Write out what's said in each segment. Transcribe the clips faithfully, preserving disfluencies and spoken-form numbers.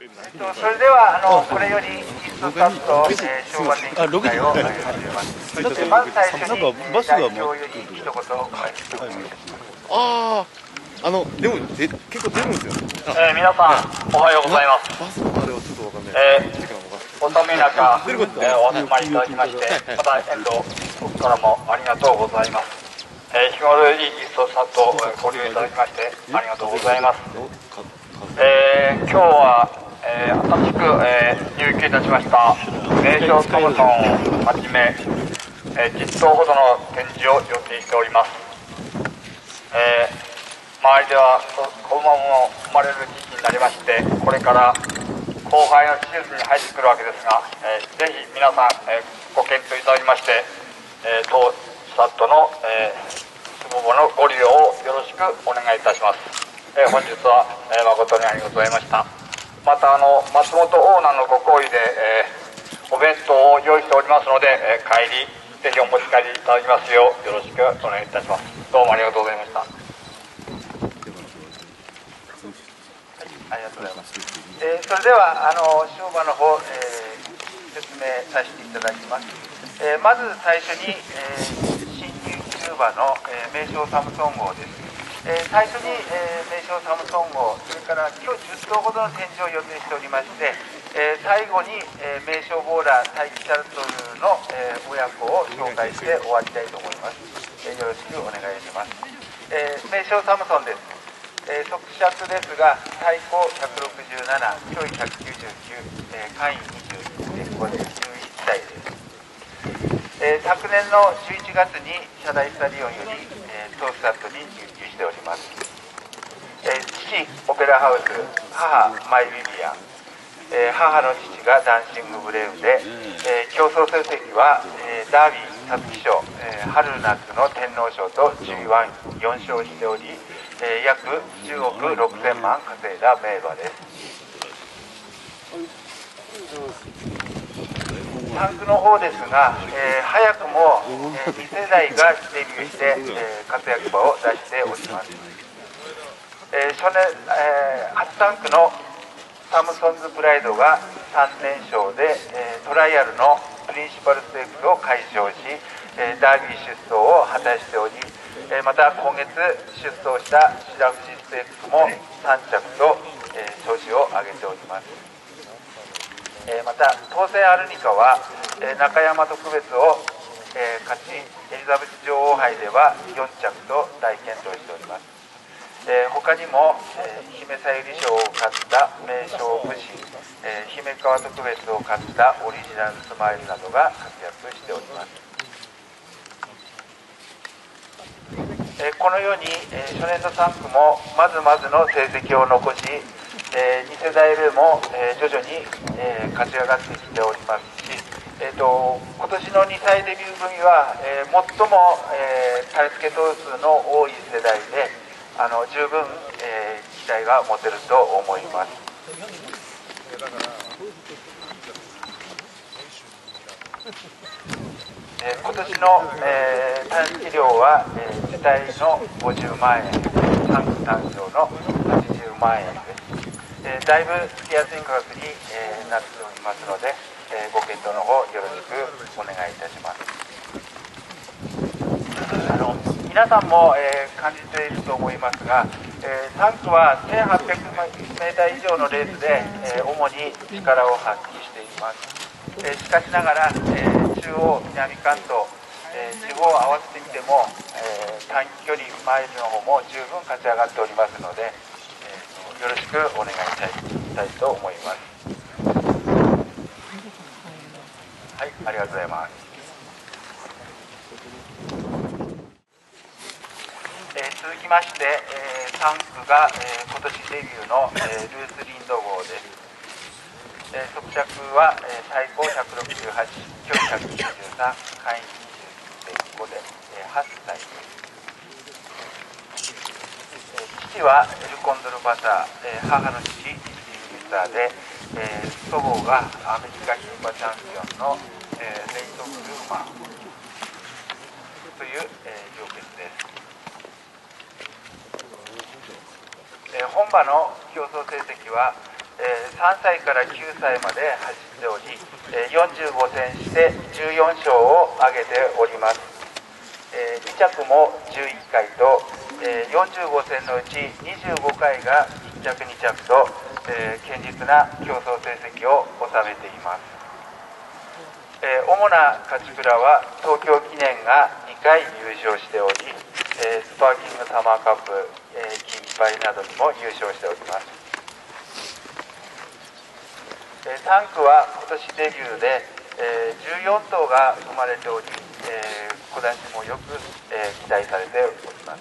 それではあのこれよりイーストスタッド昭和電機会を始めます。まず最初に代表より一言お返しします。 ああ、あのでもで結構出るんですよ。 えー、皆さんおはようございます。 バスのあれはちょっとわかんない。 えー、お寒い中、えー、お集まりいただきまして、また遠藤僕からもありがとうございます。えー、日頃よりイーストスタッドをご利用いただきましてありがとうございます。えー、今日は、えー、新しく、えー、入居いたしました名称トムソンをはじめ、えー、じゅっ頭ほどの展示を予定しております。えー、周りでは子馬も生まれる時期になりまして、これから後輩の手術に入ってくるわけですが、えー、ぜひ皆さん、えー、ご検討いただきまして、えー、当スタッドの、えー、スモボのご利用をよろしくお願いいたします。えー、本日は、えー、誠にありがとうございました。またあの松本オーナーのご厚意で、えー、お弁当を用意しておりますので、えー、帰りぜひお持ち帰りいただきますようよろしくお願いいたします。どうもありがとうございました。はい、 ありがとうございます。えー、それではあの商売の方、えー、説明させていただきます。えー、まず最初に、えー、新入キューバの、えー、名称サムソン号です。えー、最初に、えー、名称サムソン号、それから今日じゅっ頭ほどの展示を予定しておりまして、えー、最後に、えー、名称ボーラータイキチャルトルの、えー、親子を紹介して終わりたいと思います。えー、よろしくお願いします。えー、名称サムソンです。えー、側尺ですが、体高ひゃくろくじゅうなな、胸囲ひゃくきゅうじゅうきゅう、えー、間位にじゅういち、これでじゅういちさいです。えー、昨年のじゅういちがつに社大スタディオンより、えー、当スタッドに入居しております。えー、父オペラハウス、母マイビビアン、えー、母の父がダンシングブレイブで、えー、競争成績は、えー、ダービー皐月賞、えー、春夏の天皇賞と ジーワンよん 勝しており、えー、約じゅうおくろくせん万稼いだ名馬です。タンクの方ですが、えー、早くも、えー、に世代がデビューして、えー、活躍馬を出しております。えー、初年、えー、初タンクのサムソンズプライドがさん連勝で、えー、トライアルのプリンシパルステークスを快勝し、えー、ダービー出走を果たしており、えー、また今月出走した白富士ステークスもさん着と、えー、調子を上げております。えー、また当選アルニカは、えー、中山特別を、えー、勝ちエリザベス女王杯ではよん着と大健闘しております。えー、他にも、えー、姫さゆり賞を勝った名将武士、えー、姫川特別を勝ったオリジナルスマイルなどが活躍しております。えー、このように、えー、初年度さん区もまずまずの成績を残し、えー、に世代目も、えー、徐々に、えー、勝ち上がってきておりますし、えー、と今年のにさいデビュー組は、えー、最も、えー、タイ付け頭数の多い世代であの十分、えー、期待が持てると思います。えー、今年の、えー、単治料は、えー、自体のごじゅうまんえん、さん区単勝のはちじゅうまんえんです。えー、だいぶつきやすい価格に、えー、なっておりますので、えー、ご検討の方よろしくお願いいたします。あの皆さんも、えー、感じていると思いますが、えー、さん区はせんはっぴゃくメーター以上のレースで、えー、主に力を発揮しています。えー、しかしながら、えー、中央南関東、えー、地方を合わせてみても、えー、短距離マイルの方も十分勝ち上がっておりますので、よろしくお願いしたいと思います。はい、ありがとうございます。えー、続きまして、えー、さん区が、えー、今年デビューの、えー、ルースリンド号です。えー、側尺は、えー、最高ひゃくろくじゅうはち、距離ひゃくきゅうじゅうさん、間位にじゅういちてんごで、えー、はっさいです。父はエルコンドルバター、えー、母の父リスターで、えー、祖母がアメリカ牝馬チャンピオンの、えー、レイト・ブルーマンという、えー、条件です。えー、本馬の競争成績はえー、さんさいからきゅうさいまで走っており、えー、よんじゅうごせんしてじゅうよんしょうを挙げております。えー、にちゃくもじゅういっかいと、えー、よんじゅうごせんのうちにじゅうごかいがいっちゃくにちゃくと、えー、堅実な競争成績を収めています。えー、主な勝ち鞍は東京記念がにかい優勝しており、えー、スパーキングサマーカップ、えー、金杯などにも優勝しております。えー、さんくは今年デビューで、えー、じゅうよんとうが生まれており、えー、小出しもよく、えー、期待されております。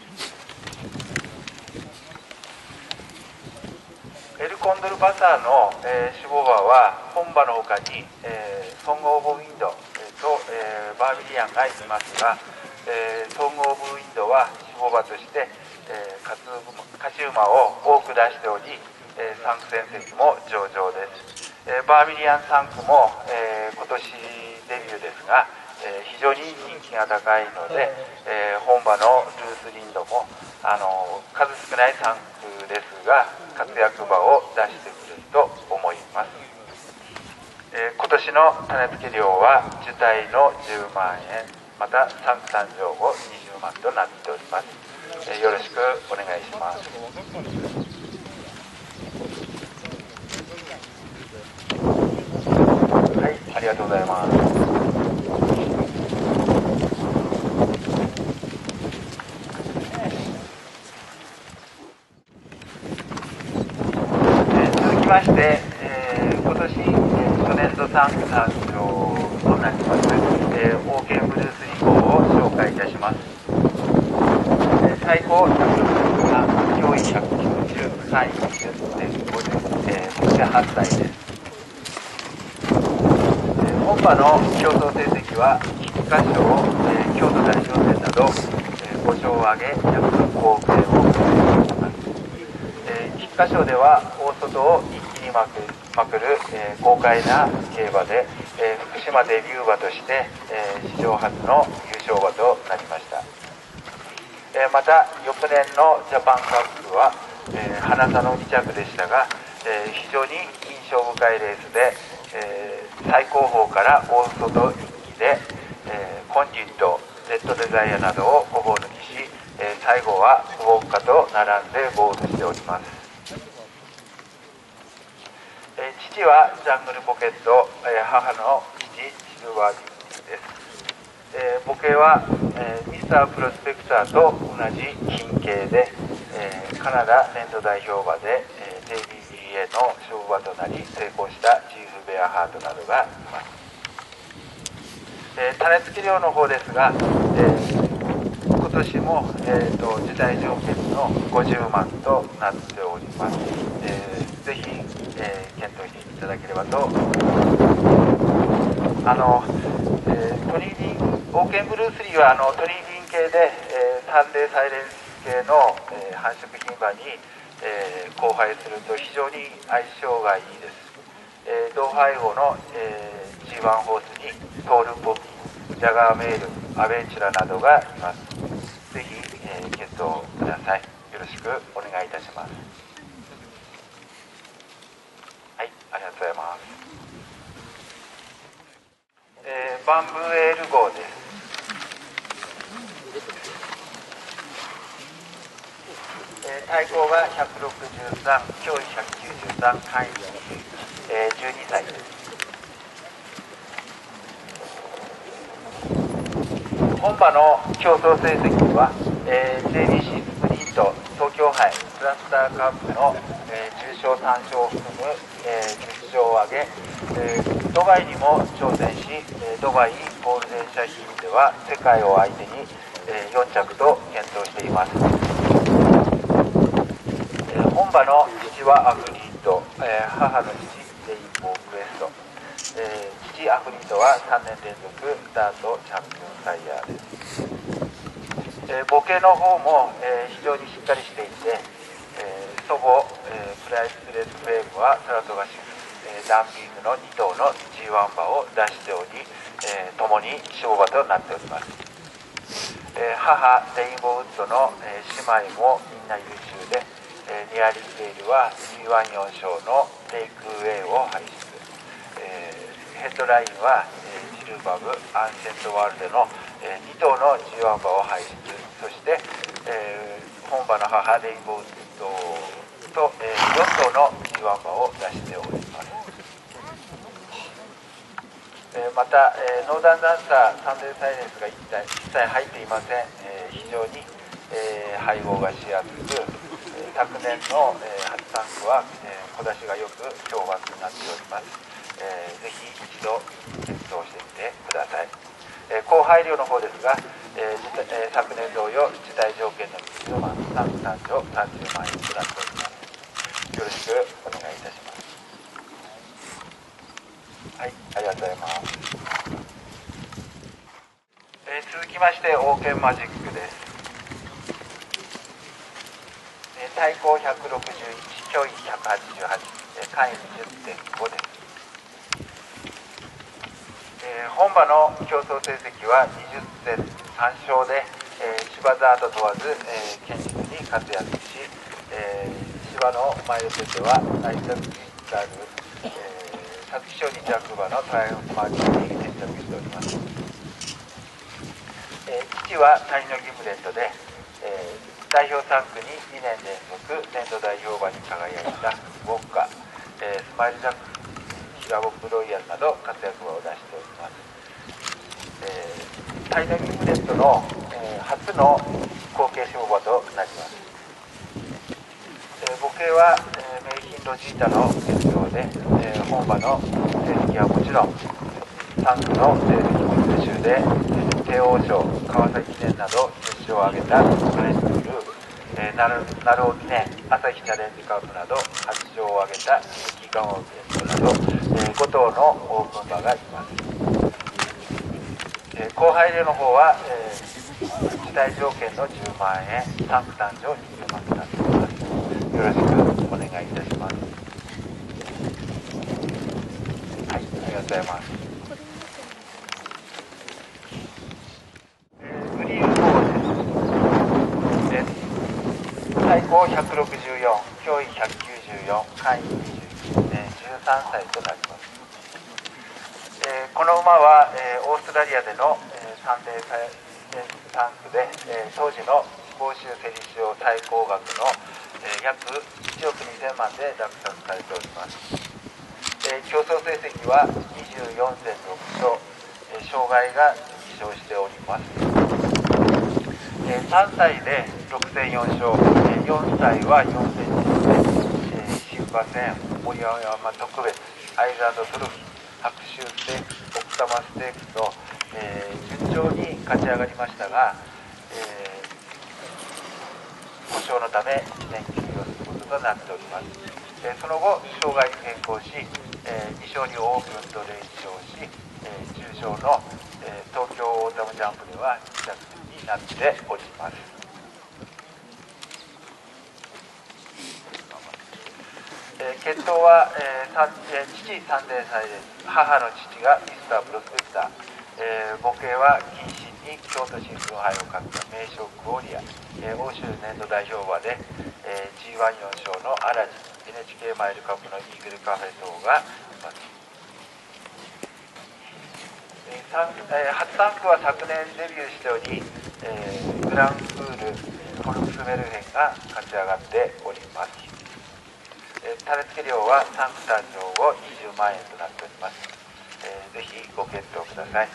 エルコンドルバサーの、えー、種牡馬は本馬のほかに、えー、ソング・オブ・ウィンド、えー、と、えー、バービリアンがいますが、えー、ソング・オブ・ウィンドは種牡馬として、えー、勝ち馬を多く出しており、えー、さんく戦績も上々です。えー、バービリアンさんくも、えー、今年デビューですが、えー、非常に人気が高いので、えー、本馬のルース・リンドもあの数少ないさんくですが活躍馬を出してくれると思います。えー、今年の種付け料は受胎のじゅうまんえん、またさんく誕生後にじゅうまんとなっております。えー、よろしくお願いします。はい、ありがとうございます。まして、えー、今年、えー、初年度さんく誕生となります、えー、オーケーブルースリ号を紹介いたします。えー、最高ひゃくろくじゅうさん、上位ひゃくきゅうじゅう、さんいにじゅってんごじゅう、えー、そしてはっさいです。えー、本馬の競争成績は菊花賞、えー、京都大賞戦など、えー、ごしょうを挙げ約ごおくえんを獲得しています。菊花賞では大外を一気にまくまくる、えー、豪快な競馬で、えー、福島デビュー馬として、えー、史上初の優勝馬となりました。えー、また翌年のジャパンカップは、えー、花差のにちゃくでしたが、えー、非常に印象深いレースで、えー、最高峰から大外一気で、えー、コンジット、レッドデザイアなどをごぼう抜きし、えー、最後はウォッカと並んでゴールしております。えー、父はジャングルポケット、えー、母の父シルバーディーです。えー、母系は、えー、ミスタープロスペクターと同じ金系で、えー、カナダ年度代表馬で、えー、ジェイビービーエー の勝負馬となり成功したチーフベアハートなどがいます。えー、種付け量の方ですが、えー、今年も、えー、と受胎条件のごじゅうまんとなっております。えー、ぜひ、えー、検討していただければと思います。あの、えー、トニービンオーケンブルースリーはあのトニービン系で、えー、サンデーサイレンス系の、えー、繁殖牝馬に、えー、交配すると非常に相性がいいです。えー、同配合の、えー、ジーワン ホースにトールポピー、ジャガーメール、アベンチュラなどがいます。ぜひ、えー、検討ください。よろしくお願いいたします。はい、ありがとうございます。えー、バンブーエール号です。えー、体高がひゃくろくじゅうさん、胸囲ひゃくきゅうじゅうさん、範囲にじゅういち、えー、じゅうにさいです。本馬の競争成績は、えー、ジェイビーシー スプリント、東京杯、クラスターカップの、えー、重賞さんしょうを含む、えー、じゅっしょうを挙げ、えー、ドバイにも挑戦し、えー、ドバイゴールデンシャヒーンでは世界を相手に、えー、よんちゃくと健闘しています。えー、本馬の父はアフリート、えー、母の父レインボークエスト、えー、父アフリートはさんねん連続ダートチャンピオンサイヤーです。えー、母系の方も、えー、非常にしっかりしていて、えー、祖母、えー、プライスレスフェームはサラトガシフ、えー、ダンビーズのにとうの ジーワン 馬を出しており、えー、共に勝馬となっております。えー、母レインボーウッドの、えー、姉妹もみんな優秀で、 えー、ニアリーレールは ジーワンよん 章のテイクウェイを輩出、えー、ヘッドラインは、えー、ジルバブ、アンシェントワールドの、えー、に頭の ジーワン 馬を輩出、そして、えー、本馬の母レインボーと、えー、よん頭の ジーワン 馬を出しております。えー、また、えー、ノーダンダンサーサンデーサイレンスが一切一切入っていません。えー、非常に、えー、配合がしやすく、えー、昨年の、えー、初タンクは、えー、小出しがよく評判になっております。えー、ぜひ一度検討してみてください。えー、高配量の方ですが、えーえー、昨年同様自体条件のにじゅうまん、タンク単調さんじゅうまん円となっております。よろしくお願いいたします。はい、ありがとうございます。えー、続きましてオーケンマジックです。えー、対抗ひゃくろくじゅういち、距離ひゃくはちじゅうはち、えー、単位 じゅってんご です。えー、本馬の競争成績はにじゅっせんさん勝で、えー、芝ザード問わず、えー、堅実に活躍し、えー、芝のマイル戦では内角にある、えー皐月賞に着馬のトライアルマーチに定着しております。えー、父は谷のギムレットで、えー、代表さん区ににねん連続年度代表馬に輝いたウォッカ、えー、スマイルジャック、ヒラボックロイヤルなど活躍馬を出しております。えー、谷のギムレットの、えー、初の後継勝馬となります。えー、母系は、えー、名品ロジータの欠場で、えー、本馬の成績はもちろんさん区の成績も優秀で、えー、帝王賞、川崎記念など出場を挙げたトレンドルー、えー、鳴尾記念、朝日チャレンジカップなどはち勝を挙げた鈴木ガモベストなど、えー、ご頭のオープン馬がいます。えー、後輩例の方は、えー、時代条件のじゅうまん円、さん区単勝にじゅうまんとなっております。よろしくお願いいたします。はい、ありがとうございます。えー、グリーンフォーです。最高ひゃくろくじゅうよん、驚異ひゃくきゅうじゅうよん、簡易にじゅうきゅう、えー、じゅうさんさいとなります。えー、この馬は、えー、オーストラリアでの、えー、サンデーサイレンスタンクで、えー、当時の欧州競り場最高額のえー、約いちおくにせんまんで落札されております。えー、競争成績はにじゅうよんせんろく勝、えー、障害がに勝しております。えー、さんさいでろくせんよん勝、えー、よんさいはよんせんに勝で、えー、新馬戦、森山特別、アイルランドトロフィー、白州ステークス、奥多摩ステークスと、えー、順調に勝ち上がりましたが、えー故障のためいちねん休養することとなっております。えー、その後障害に変更し、えー、に勝にオープンと連勝し、えー、重賞の、えー、東京オータムジャンプではに着になっております。えー、血統は、えー、えー、父サンデーサイレンス、母の父がミスタープロスペクター、えー、母系は謹慎に京都新聞杯を勝った名将クオリア、えー、欧州年度代表馬で、えー、ジーワンよん 勝のアラジン、 エヌエイチケー マイルカップのイーグルカフェ等がいます。えーえー、初タンクは昨年デビューしており、えー、グランプールフォルクスメルヘンが勝ち上がっております。えー、種付け料はさん区単勝をにじゅうまん円となっております。えー、ぜひご検討ください。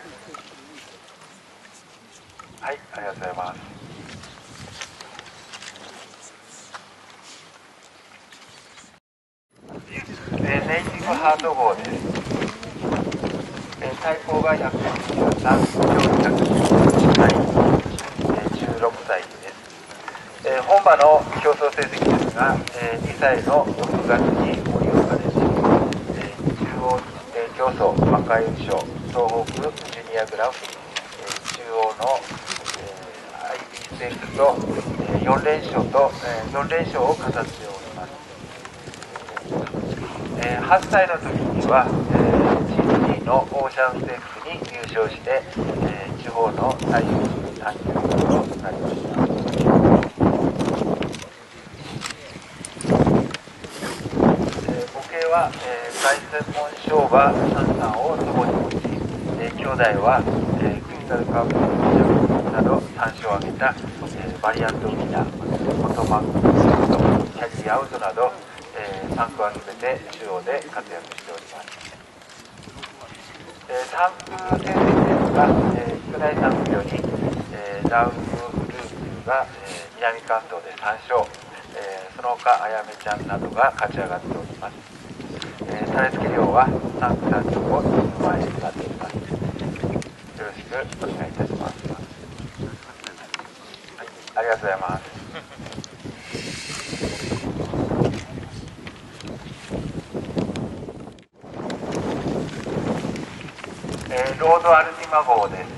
はい、ありがとうございます。えー、ネイティブハート号です。えー、対抗がひゃくにじゅうさん、強ひゃくにじゅういち歳、えー、じゅうろくさいです。えー、本馬の競争成績ですが、えー、にさいのろくがつに盛岡で、えー、中央、えー、競争、魔界優勝、東北ジュニアグランプリ、えー、中央のアイビーステークスと、えー、よん連勝と、えー、よん連勝を飾っております。えー、はっさいの時には、えー、ジーティー のオーシャンステークスに入賞して、えー、地方の最優秀短距離となりました。 は、えー、凱旋門賞馬さんさんを祖母に持ち、えー、兄弟は、えー、クリスタルカープなどさん勝を挙げた、えー、バリアントウィナー、ポトマックキャリーアウトなど、えー、さんくはすべて中央で活躍しております。えー、さんく成績ですが、えー、少ないさんくより、えー、ラウンドグループが、えー、南関東でさん勝、えー、その他あやめちゃんなどが勝ち上がっております。えー、種付け料はさんくさんじゅうご、にじゅうまん円となっております。よろしくお願いいたします。はい、ありがとうございます。えー、ロードアルティマ号です。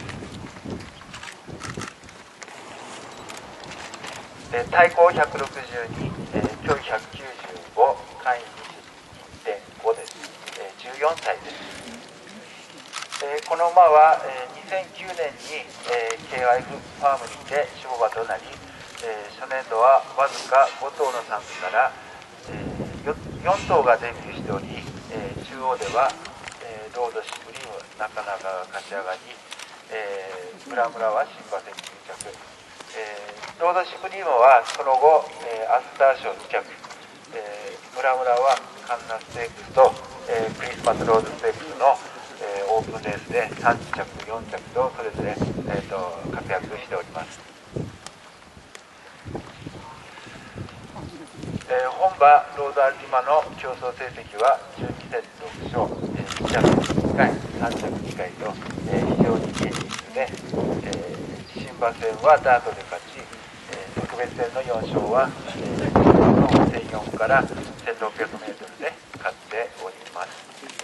えー、対向ひゃくろくじゅうに、えー、距離ひゃくきゅうじゅうご、間位 にてんご です。えー、じゅうよんさいです。えー、この馬は、えー、にせんきゅうねんに、えー、ケーアイエフ ファームにて勝馬となり、えー、初年度はわずかご頭の産区から、えー、よん頭がデビューしており、えー、中央では、えー、ロードシュプリームなかなか勝ち上がり、えー、村村は新馬戦入着、えー、ロードシュプリームはその後、えー、アスター賞に着、えー、村村はカンナステークスと、えー、クリスマスロードステークスの、えー、オープンレースでさん着よん着とそれぞれ、えー、と活躍しております。えー、本馬ロードアルティマの競争成績はじゅうに戦ろく勝、えー、に着にかいさん着にかいと、えー、非常に堅実で、えー、新馬戦はダートで勝ち、えー、特別戦のよん勝は、えー、せんよんからせんろっぴゃくメートルで勝っております。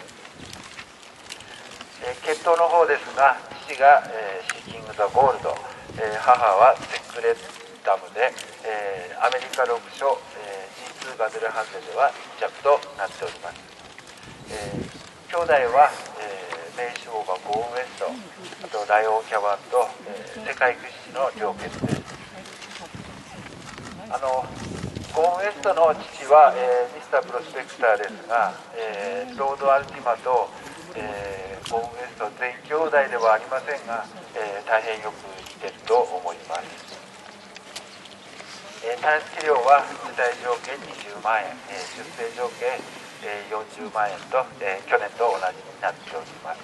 えー、血統の方ですが、父が、えー、シーキング・ザ・ゴールド、えー、母はセクレッダムで、えー、アメリカろく勝、えー、ジーツー ガゼルハンデではいち着となっております。えー、兄弟は、えー、名勝馬ゴーンウェスト、あとライオンキャバンと、えー、世界屈指の両血です。あのゴーンウェストの父は、えー、ミスタープロスペクターですが、えー、ロードアルティマと、えー、ゴーンウェスト全兄弟ではありませんが、えー、大変よく似てると思います。えー、種付け料は世帯条件にじゅうまん円、えー、出生条件、えー、よんじゅうまん円と、えー、去年と同じになっております。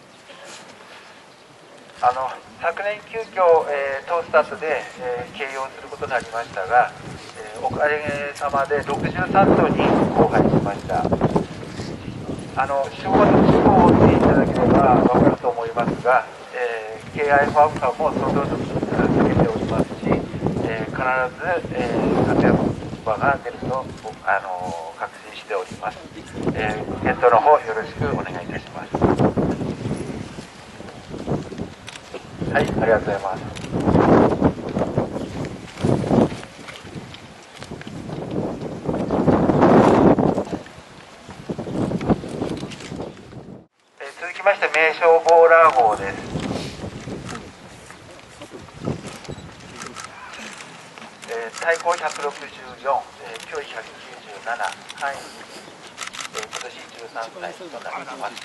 あの昨年急遽、えー、当スタートで、えー、掲揚することになりましたが、えー、おかげさまでろくじゅうさん頭に交配しました。あの昭和の地方を見ていただければ分かると思いますが、えー、ケーアイエフ ファームさんも相当つけておりますし、えー、必ず、えー、活躍馬が出ると、あのー、確信しております。えー、検討の方よろしくお願いいたします。はい、ありがとうございます。えー、続きまして名称ボーラー号です。最高ひゃくろくじゅうよん、えー、距離ひゃくきゅうじゅうなな、範囲、えー、今年じゅうさんさいとなります。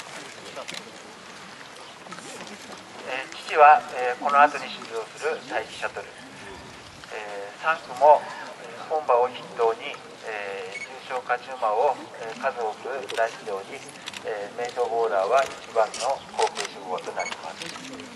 えー、父は、えー、この後に出場する大気シャトル、えー、さん区も、えー、本馬を筆頭に、えー、重賞勝ち馬を、えー、数多く出しており、えー、名称ボーラーは一番の後継種馬となります。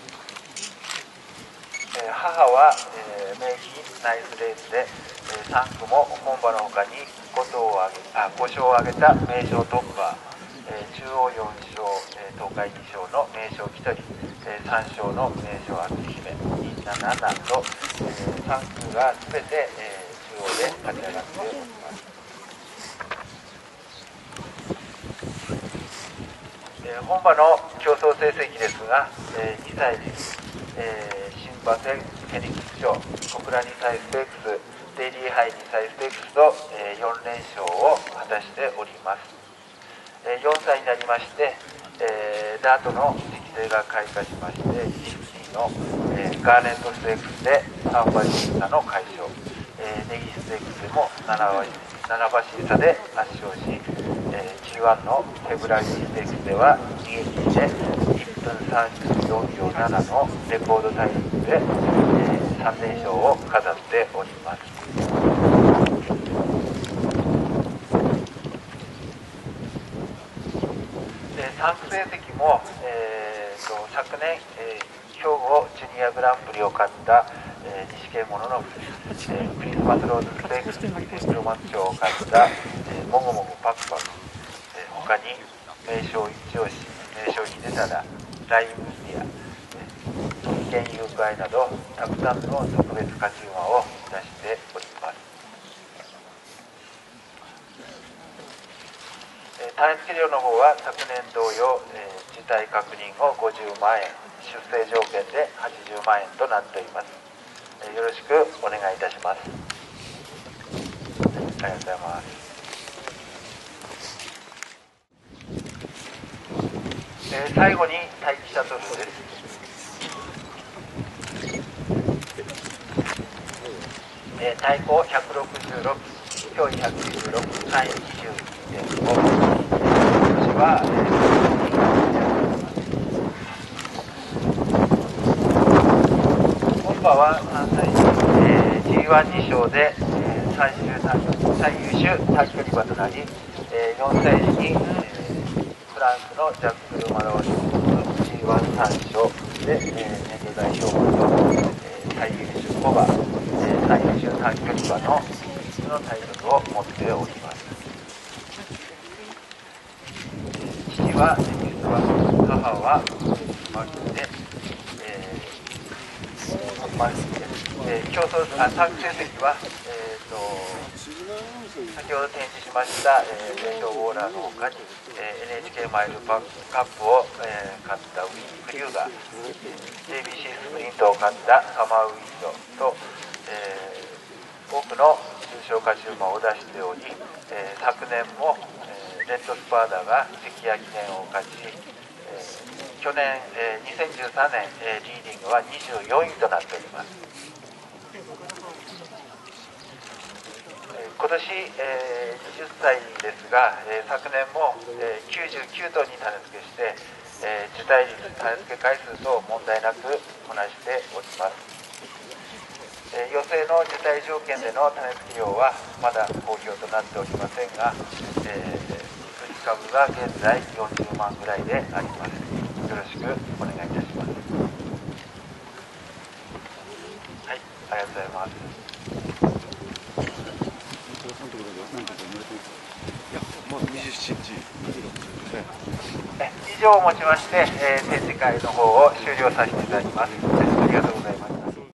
えー、母は、えー、名義ナイスレースで、えー、さん区も本馬のほかにご頭を挙げあご勝を挙げた名称トップは、えー、中央よん勝、えー、東海に勝の名称キトリ、えー、さん勝の名称篤姫になななと、えー、さん区が全て、えー、中央で勝ち上がっております。えー、本馬の競争成績ですが、えー、にさいです。えー、新馬戦フェニックス賞、小倉にさいステークス、デイリーハイにさいステークスと、えー、よん連勝を果たしております。えー、よんさいになりまして、えー、ダートの適性が開花しまして、ジーシーの、えー、ガーネットステークスでさんばし差の快勝、えー、ネギステークスでもななばし差で圧勝し、えジーワン のフェブラリーステークスでは逃げ切りでいっぷんさんじゅうよんびょうななのレコードタイムで、えー、さん連勝を飾っております。参加成績も、えー、と昨年、えー、兵庫ジュニアグランプリを勝った、えー、西系モノノフ、えー、クリスマスローズステークスで黒松賞を勝った、えー、もごもごパクパク、えー、他に名将一押し、名将秀忠、ライムインディア、えー、県友会などたくさんの特別勝ち馬を出しております。種付け料の方は昨年同様、えー、事態確認後ごじゅうまんえん、出生条件ではちじゅうまんえんとなっております。えー、よろしくお願いいたします。ありがとうございます。えー、最後に待機シャトルです。えー、対抗ひゃくろくじゅうろく、脅威ひゃくじゅうろく、単位にじゅういってんご、今年は、えー、本馬はさんさい、えー、ジーワンに 勝で、えー、最終最優秀短距離馬となり、えー、よんさい時に、えー、フランスのジャックル・マローニの ジーワンさん 勝で、えー、年度代表馬と、えー、最優秀ご馬、えー、最優秀短距離馬ののタイトルを持っております。父はテニスバス、母はマルで、えー、マルです。えー、競争あ参加成績は、えー、と先ほど展示しました、えー、名称ウォーラーの他に、えー、エヌエイチケー マイルカップを、えー、勝ったウィン・クリューガー、ジェイビーシー スプリントを勝ったサマーウィンドと、えー、多くの重賞勝ち馬を出しており、えー、昨年も、えー、レッドスパーダが関谷記念を勝ち、えー、去年、えー、にせんじゅうさんねん、えー、リーディングはにじゅうよんいとなっております。えー、今年、えー、はたちですが、えー、昨年も、えー、きゅうじゅうきゅうとうに種付けして、えー、受胎率、種付け回数と問題なくこなしております。えー、予定の受胎条件での種付け量はまだ公表となっておりませんが、えー、売り株が現在よんじゅうまんぐらいであります。よろしくお願いいたします。はい、ありがとうございます。以上をもちまして、えー、展示会の方を終了させていただきます。ありがとうございます。